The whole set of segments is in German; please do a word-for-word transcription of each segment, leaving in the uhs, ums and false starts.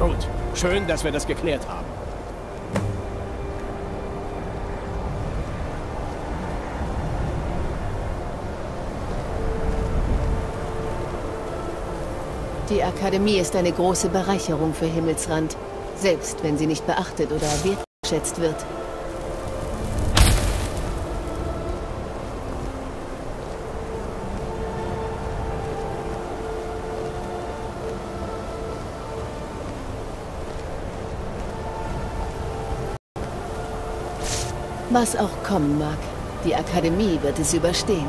Gut, schön, dass wir das geklärt haben. Die Akademie ist eine große Bereicherung für Himmelsrand, selbst wenn sie nicht beachtet oder wertgeschätzt wird. Was auch kommen mag, die Akademie wird es überstehen.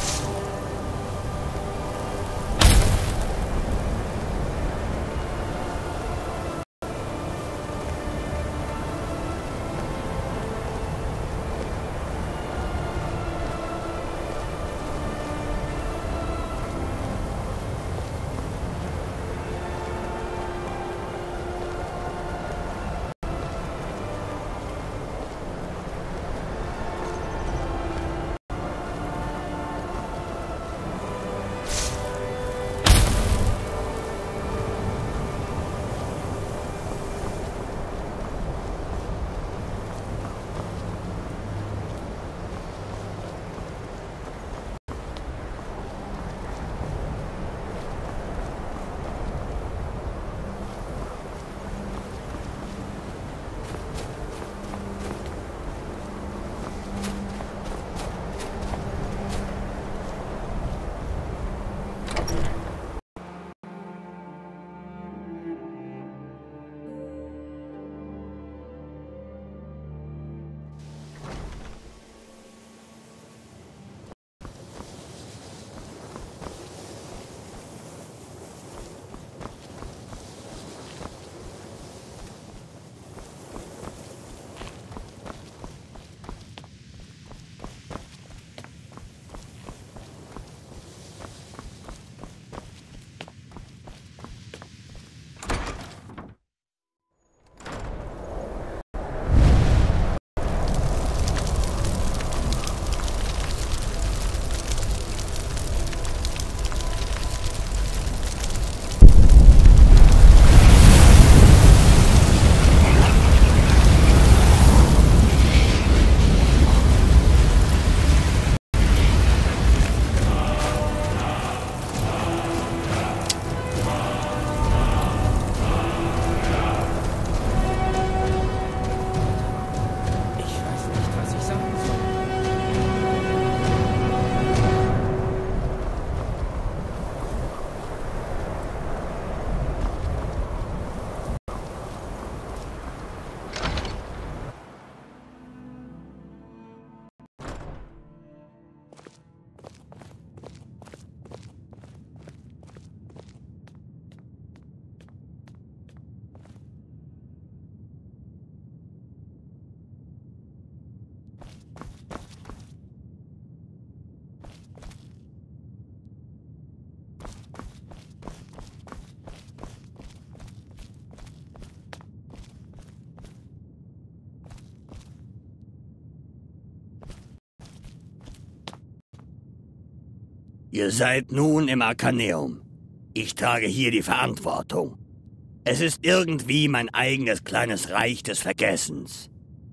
Ihr seid nun im Arkaneum. Ich trage hier die Verantwortung. Es ist irgendwie mein eigenes kleines Reich des Vergessens.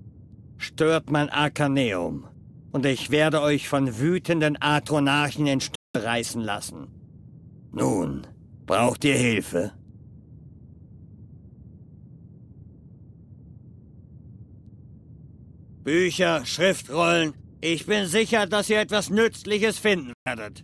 Stört mein Arkaneum, und ich werde euch von wütenden Atronarchen in Stücke reißen lassen. Nun, braucht ihr Hilfe? Bücher, Schriftrollen. Ich bin sicher, dass ihr etwas Nützliches finden werdet.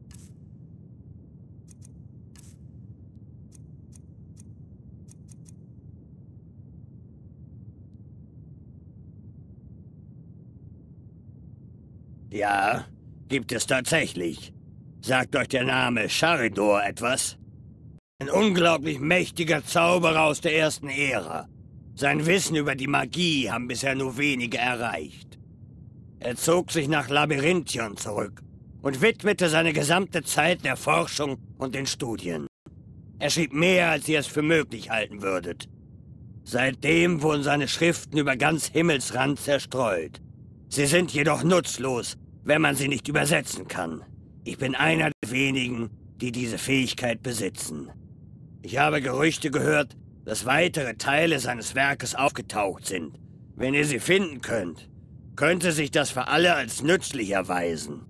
Ja, gibt es tatsächlich. Sagt euch der Name Charidor etwas? Ein unglaublich mächtiger Zauberer aus der ersten Ära. Sein Wissen über die Magie haben bisher nur wenige erreicht. Er zog sich nach Labyrinthion zurück und widmete seine gesamte Zeit der Forschung und den Studien. Er schrieb mehr, als ihr es für möglich halten würdet. Seitdem wurden seine Schriften über ganz Himmelsrand zerstreut. Sie sind jedoch nutzlos, wenn man sie nicht übersetzen kann. Ich bin einer der wenigen, die diese Fähigkeit besitzen. Ich habe Gerüchte gehört, dass weitere Teile seines Werkes aufgetaucht sind. Wenn ihr sie finden könnt, könnte sich das für alle als nützlich erweisen.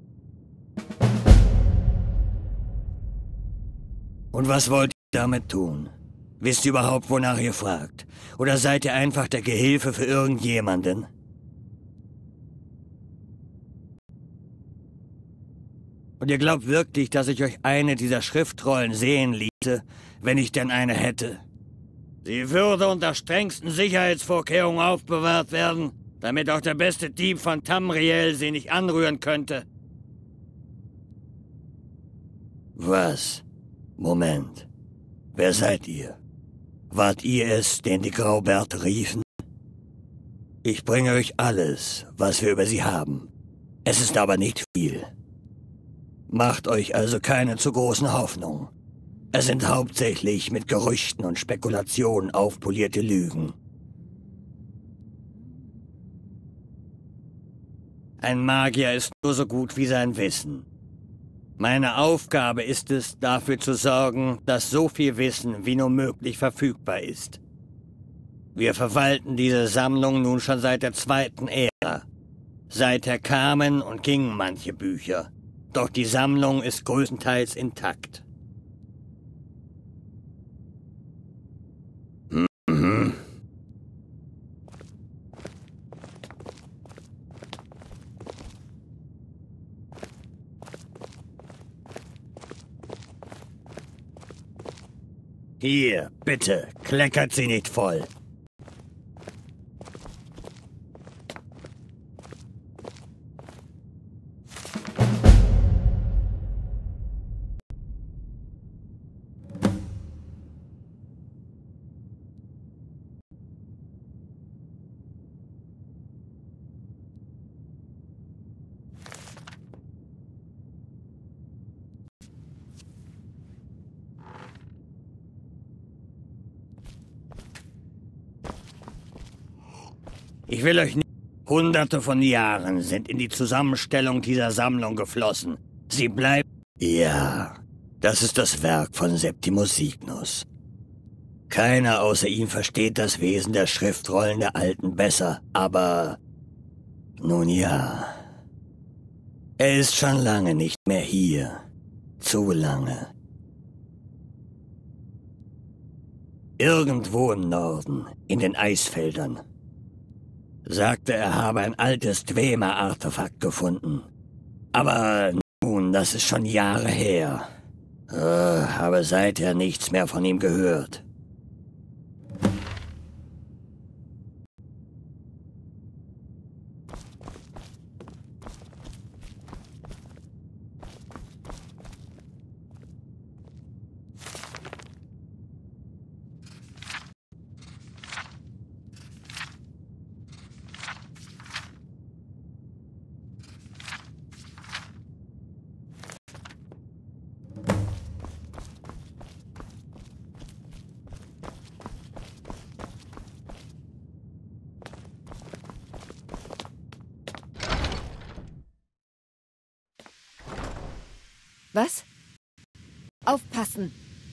Und was wollt ihr damit tun? Wisst ihr überhaupt, wonach ihr fragt? Oder seid ihr einfach der Gehilfe für irgendjemanden? Und ihr glaubt wirklich, dass ich euch eine dieser Schriftrollen sehen ließe, wenn ich denn eine hätte? Sie würde unter strengsten Sicherheitsvorkehrungen aufbewahrt werden, damit auch der beste Dieb von Tamriel sie nicht anrühren könnte. Was? Moment. Wer seid ihr? Wart ihr es, den die Graubärte riefen? Ich bringe euch alles, was wir über sie haben. Es ist aber nicht viel. Macht euch also keine zu großen Hoffnungen. Es sind hauptsächlich mit Gerüchten und Spekulationen aufpolierte Lügen. Ein Magier ist nur so gut wie sein Wissen. Meine Aufgabe ist es, dafür zu sorgen, dass so viel Wissen wie nur möglich verfügbar ist. Wir verwalten diese Sammlung nun schon seit der zweiten Ära. Seither kamen und gingen manche Bücher. Doch die Sammlung ist größtenteils intakt. Mhm. Hier, bitte, kleckert sie nicht voll. Ich will euch nicht... Hunderte von Jahren sind in die Zusammenstellung dieser Sammlung geflossen. Sie bleibt... Ja, das ist das Werk von Septimus Signus. Keiner außer ihm versteht das Wesen der Schriftrollen der Alten besser, aber... Nun ja... Er ist schon lange nicht mehr hier. Zu lange. Irgendwo im Norden, in den Eisfeldern. Sagte, er habe ein altes Dwemer-Artefakt gefunden. Aber nun, das ist schon Jahre her. Äh, habe seither nichts mehr von ihm gehört. Was? Aufpassen!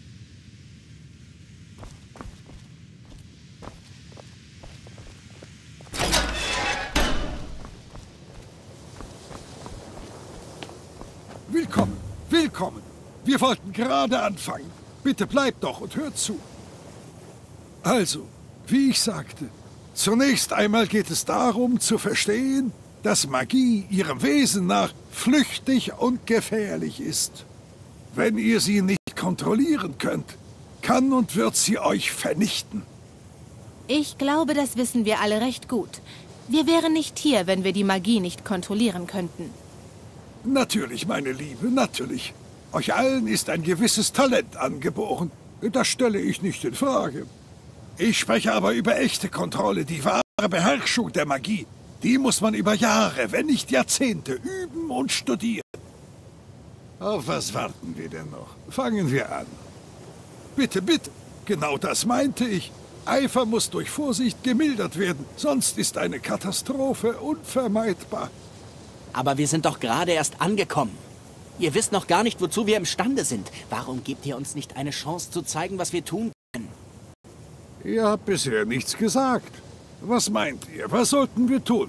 Willkommen, willkommen. Wir wollten gerade anfangen. Bitte bleibt doch und hört zu. Also, wie ich sagte, zunächst einmal geht es darum zu verstehen, dass Magie ihrem Wesen nach flüchtig und gefährlich ist. Wenn ihr sie nicht kontrollieren könnt, kann und wird sie euch vernichten. Ich glaube, das wissen wir alle recht gut. Wir wären nicht hier, wenn wir die Magie nicht kontrollieren könnten. Natürlich, meine Liebe, natürlich. Euch allen ist ein gewisses Talent angeboren. Das stelle ich nicht in Frage. Ich spreche aber über echte Kontrolle, die wahre Beherrschung der Magie. Die muss man über Jahre, wenn nicht Jahrzehnte üben und studieren. Auf was warten wir denn noch? Fangen wir an. Bitte, bitte. Genau das meinte ich. Eifer muss durch Vorsicht gemildert werden, sonst ist eine Katastrophe unvermeidbar. Aber wir sind doch gerade erst angekommen. Ihr wisst noch gar nicht, wozu wir imstande sind. Warum gebt ihr uns nicht eine Chance zu zeigen, was wir tun können? Ihr habt bisher nichts gesagt. Was meint ihr? Was sollten wir tun?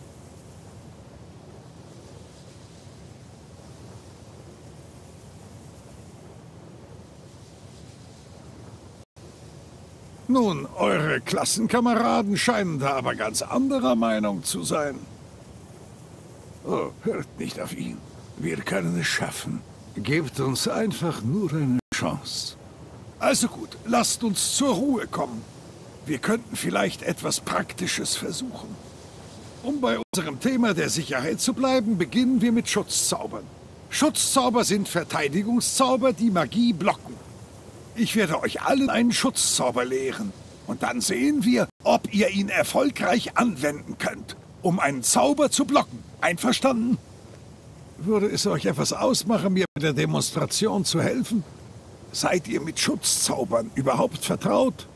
Nun, eure Klassenkameraden scheinen da aber ganz anderer Meinung zu sein. Oh, hört nicht auf ihn. Wir können es schaffen. Gebt uns einfach nur eine Chance. Also gut, lasst uns zur Ruhe kommen. Wir könnten vielleicht etwas Praktisches versuchen. Um bei unserem Thema der Sicherheit zu bleiben, beginnen wir mit Schutzzaubern. Schutzzauber sind Verteidigungszauber, die Magie blocken. Ich werde euch allen einen Schutzzauber lehren. Und dann sehen wir, ob ihr ihn erfolgreich anwenden könnt, um einen Zauber zu blocken. Einverstanden? Würde es euch etwas ausmachen, mir bei der Demonstration zu helfen? Seid ihr mit Schutzzaubern überhaupt vertraut?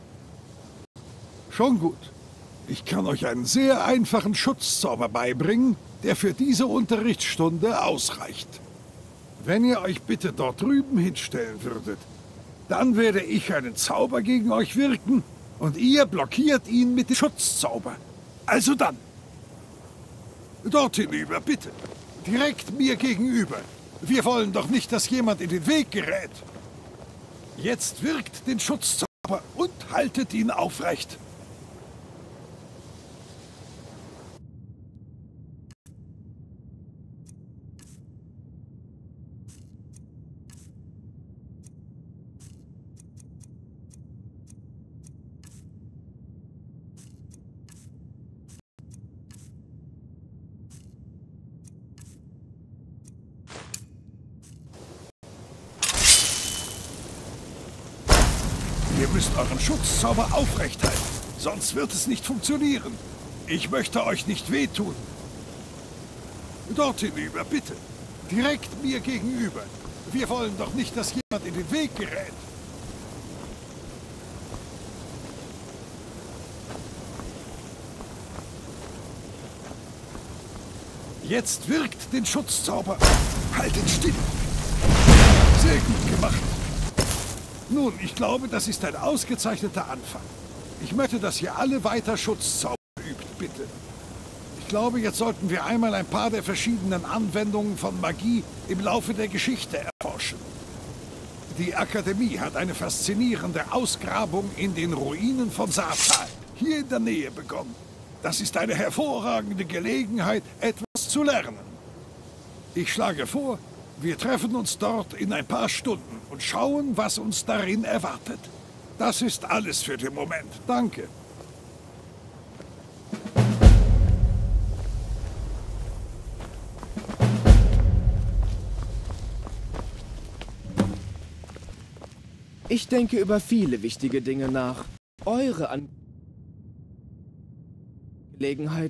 Schon gut. Ich kann euch einen sehr einfachen Schutzzauber beibringen, der für diese Unterrichtsstunde ausreicht. Wenn ihr euch bitte dort drüben hinstellen würdet, dann werde ich einen Zauber gegen euch wirken und ihr blockiert ihn mit dem Schutzzauber. Also dann. Dort hinüber, bitte. Direkt mir gegenüber. Wir wollen doch nicht, dass jemand in den Weg gerät. Jetzt wirkt den Schutzzauber und haltet ihn aufrecht. Ihr müsst euren Schutzzauber aufrecht halten, sonst wird es nicht funktionieren. Ich möchte euch nicht wehtun. Dort hinüber, bitte. Direkt mir gegenüber. Wir wollen doch nicht, dass jemand in den Weg gerät. Jetzt wirkt den Schutzzauber. Haltet still. Sehr gut gemacht. Nun, ich glaube, das ist ein ausgezeichneter Anfang. Ich möchte, dass ihr alle weiter Schutzzauber übt, bitte. Ich glaube, jetzt sollten wir einmal ein paar der verschiedenen Anwendungen von Magie im Laufe der Geschichte erforschen. Die Akademie hat eine faszinierende Ausgrabung in den Ruinen von Saartal, hier in der Nähe, begonnen. Das ist eine hervorragende Gelegenheit, etwas zu lernen. Ich schlage vor, wir treffen uns dort in ein paar Stunden und schauen, was uns darin erwartet. Das ist alles für den Moment. Danke. Ich denke über viele wichtige Dinge nach. Eure Angelegenheit.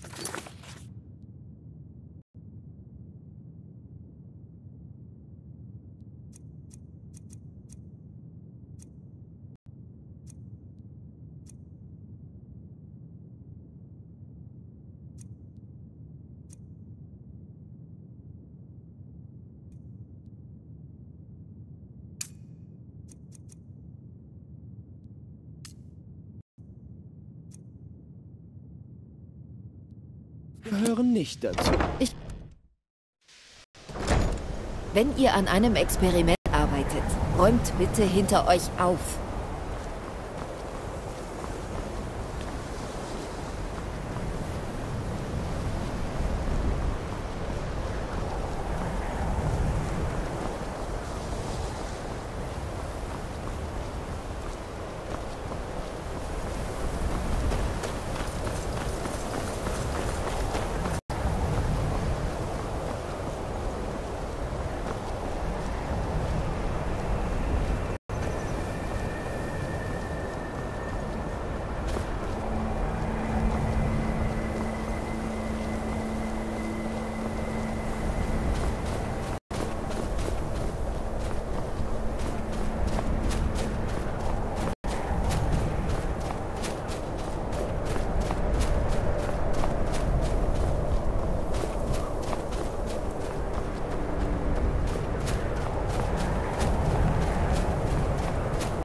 Gehören nicht dazu. Ich Wenn ihr an einem Experiment arbeitet, räumt bitte hinter euch auf.